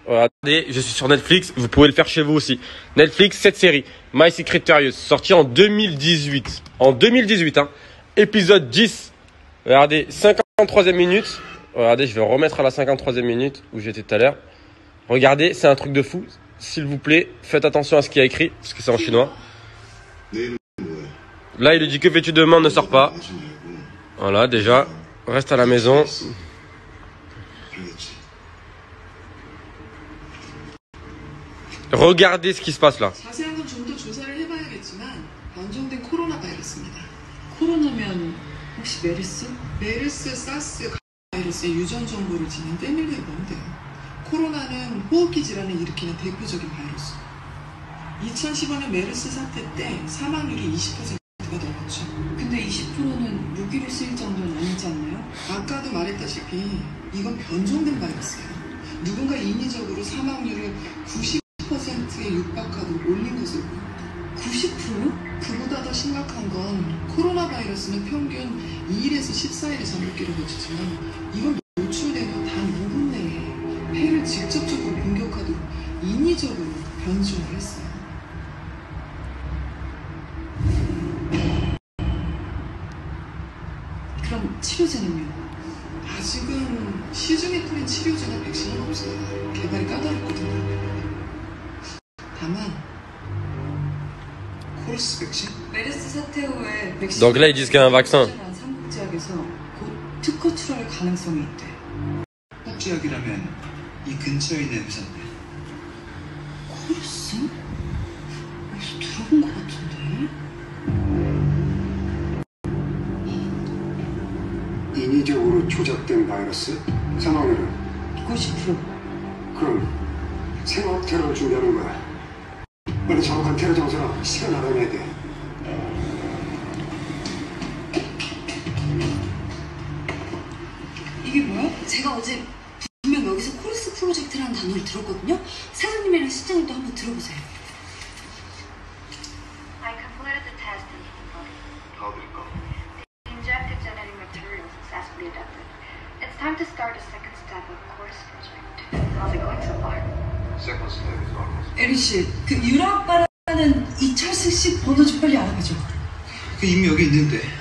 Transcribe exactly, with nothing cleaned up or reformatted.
Regardez, je suis sur Netflix, vous pouvez le faire chez vous aussi. Netflix, cette série, My Secret Curious, sortie en deux mille dix-huit. En deux mille dix-huit, hein. Épisode dix. Regardez, cinquante-troisième minute. Regardez, je vais remettre à la cinquante-troisième minute où j'étais tout à l'heure. Regardez, c'est un truc de fou. S'il vous plaît, faites attention à ce qu'il y a écrit, parce que c'est en chinois. Là, il lui dit que fais-tu demain, ne sors pas. Voilà, déjà, reste à la maison. Regardez ce qui se passe là. 자세한 건 좀 더 조사를 해봐야겠지만 변종된 코로나 바이러스입니다. 코로나면 혹시 메르스? 메르스, 사스 바이러스의 유전 정보를 지닌 패밀리에 보면 돼요. 코로나는 호흡기 질환을 일으키는 대표적인 바이러스. 이천십오 년 메르스 사태 때 사망률이 이십 퍼센트가 넘었죠. 근데 이십 퍼센트는 무기로 쓰일 정도는 아니지 않나요? 아까도 말했다시피 이건 변종된 바이러스예요. 누군가 인위적으로 사망률을 구십 퍼센트에 육박하도록 올린 것으로 보입니다. 구십 퍼센트? 그보다 더 심각한 건 코로나 바이러스는 평균 이 일에서 십사 일의 잠복기를 거치지만 이건 노출되면 단 오 분 내에 폐를 직접적으로 공격하도록 인위적으로 변종을 했어요. 그럼 치료제는요? 아직은 시중에 뿌린 치료제나 백신은 없어요. 개발이 까다롭거든요. 다만 코러스 백신? 메르스 사태 후에 백신 Donc là, ils disent qu'il y a un vaccin. 삼국지약에서 곧 특허 출원할 가능성이 있대. 삼국지약이라면 이 근처에 있는 회사인데. 코러스? 어디서 들어본 것 같은데? 인위적으로 조작된 바이러스? 사망률은? 구십 퍼센트. 그럼 생업 테러를 준비하는 거야. 빨리 정확한 테러 장소랑 시간 알아내야 돼. 이게 뭐야? 제가 어제 분명 여기서 코러스 프로젝트라는 단어를 들었거든요. 사장님이랑 실장님도 한번 들어보세요. I completed the test and concluded. How did it go? The injected genetic material successfully adapted. It's time to start the second step of course project. How's it going so far? Second step is almost. 에리 씨, 그 유라 아빠라는 이철승 씨 번호 좀 빨리 알아봐줘. 그 이미 여기 있는데.